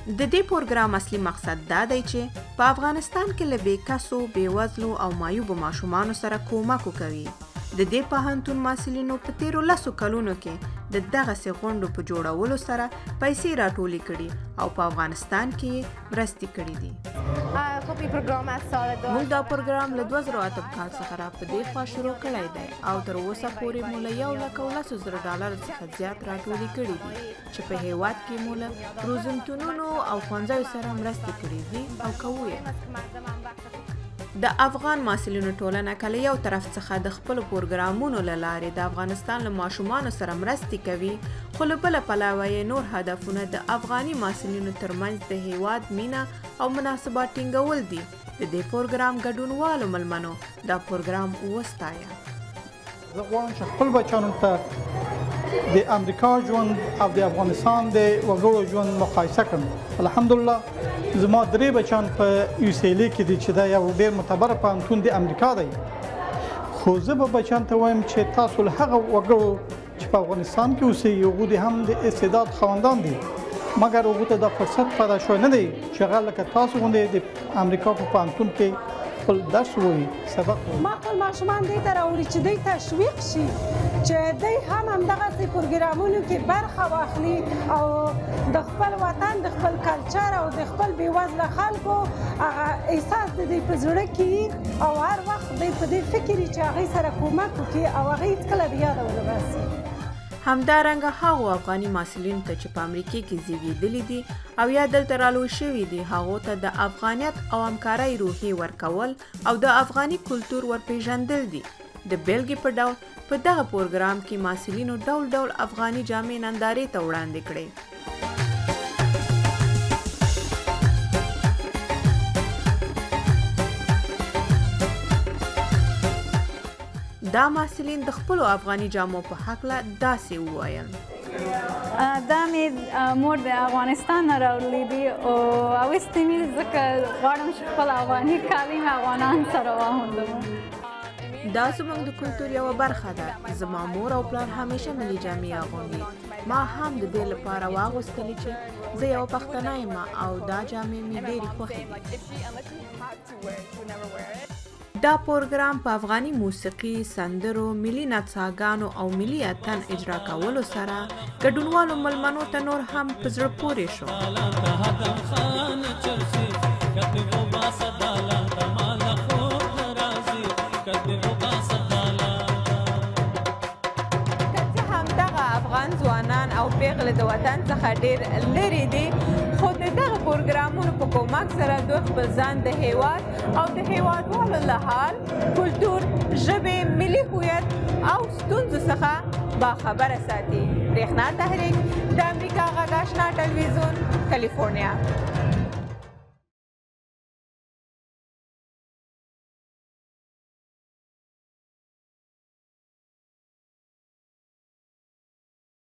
د دې پروګرام اصلي مقصد دا دی چې په افغانستان کې له بېکسو، بېوزلو او معیوبو ماشومانو سره کومک وکوي. د دې پوهنتون محصلینو په تیرو 10 کلونو کې د دغسې غونډو په جوړولو سره پیسې راټولې کړي او په افغانستان کې مرستې کړي دي. موږ دا پروګرام له 2008 کال څخه را په دې خوا شروع کړی دی او تر اوسه پورې مو له $1,10,000 څخه زیات راټولې کړي دي چې په هیواد کې مو له روزنتونونو او ښوونځیو سره مرستې کړي دي او کوو یې. د افغان محصلینو ټولنه که له یو طرف څخه د خپلو پروګرامونو له لارې د افغانستان له ماشومانو سره مرستې کوي، خو له بله پلوه یې نور هدفونه د افغاني محصلینو ترمنځ د هیواد مینه او مناسبات ټینګول دي. د دې پروګرام ګډونوالو ملمنو دا پروګرام وستایه. زه غواړم چې خپل بچیانو ته د امریکا ژوند او د افغانستان د وګړو ژوند مقایسه کړم. الحمدلله زما 3 بچیان په UCLA کې دي چې دا یو ډېر معتبره پوهنتون د امریکا دی. خو زه به بچیانو ته وایم چې تاسو له هغه وګړو چې په افغانستان کې اوسېږي هغوی د هم د استعداد خاوندان دي، مګر هغوی ته دا فرصت پیدا شوی نه دی چې هغه لکه تاسو غوندې د امریکا په پوهنتون کې خپل درس ووایي، سبق ووایي. ما خپل ماشومان دې ته راوړي چې دوی تشویق شي چې دوی هم همدغسې پروګرامونو کې برخه واخلي او د خپل وطن، د خپل کلچر او د خپل بېوزله خلکو هغه احساس د دوی په زړه کې وي او هر وخت دوی په دې فکر وي چې هغوی سره کومک وکړي او هغه هېڅکله د یاده ونه باسي. همدارنګه هغو افغاني محصلینو ته چې په امریکا کې زیږېدلي دي او یا دلته رالوی شوي دي، هغو ته د افغانیت او همکارۍ روحیې ورکول او د افغاني کلتور ورپېژندل دي. د بیلګې په ډول په دغه پروګرام کې محصلینو ډول ډول افغاني جامې نندارې ته وړاندې کړې. دا محصلین د خپلو افغاني جامو په هکله داسې وویل. دا مې مور د افغانستان نه راوړلي دي او اغوستې مې ځکه غواړم چې خپل افغاني کالي مې افغانان سره واغوندم. دا زموږ د کلتور یوه برخه ده. زما مور او پلار همیشه ملي جامې اغوندي. ما هم د دې لپاره واغوستلې چې زه یوه پښتنه یم او دا جامې مې ډېرې خوښې دي. دا پروګرام په افغاني موسیقي، سندرو، ملي نڅاګانو او ملي اتن اجرا کولو سره ګډونوالو ملمنو ته نور هم په زړه پورې شو. همدغه افغان ځوانان او پیغلې د وطن څخه ډېر لرې دي، خو د دغه پروګرامونو په کومک سره دوی خپل ځان د هیواد او د هیوادوالو له حال، کلتور، ژبې، ملي هویت او ستونزو څخه باخبره ساتي. برېښنا تحریک، د امریکا غږ آشنا ټلویزیون، کالیفورنیا.